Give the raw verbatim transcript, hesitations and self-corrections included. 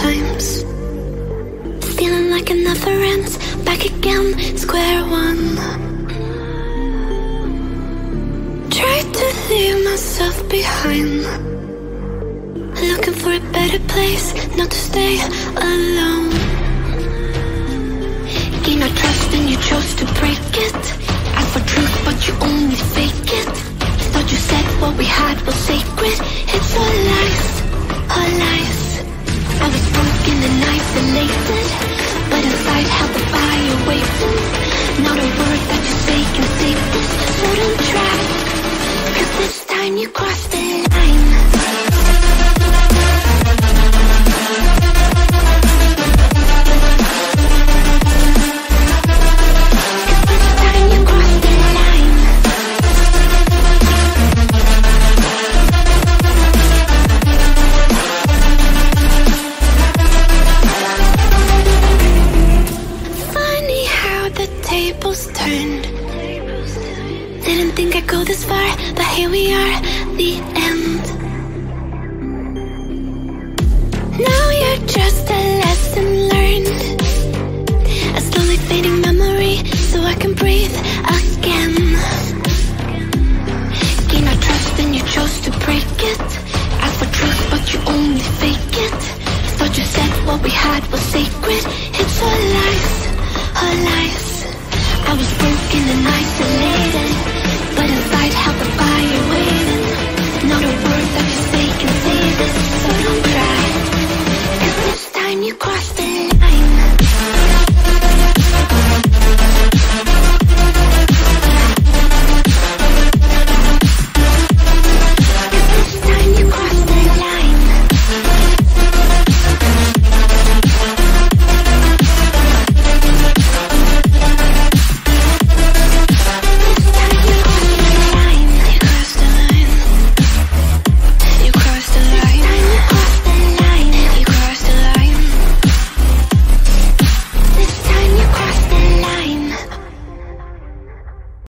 times. Feeling like it never ends. Back again, square one. Tried to leave myself behind, looking for a better place, not to stay alone. Gain our trust and you chose to break it. Ask for truth but you only fake it. Thought you said what we had was sacred. It's all lies, all lies. I was broken and isolated, but inside held the fire waiting. Not a word that you say can save this. So don't try, cause this time you crossed the line. Turned. Didn't think I'd go this far, but here we are, the end. Now you're just a lesson learned, a slowly fading memory, so I can breathe again.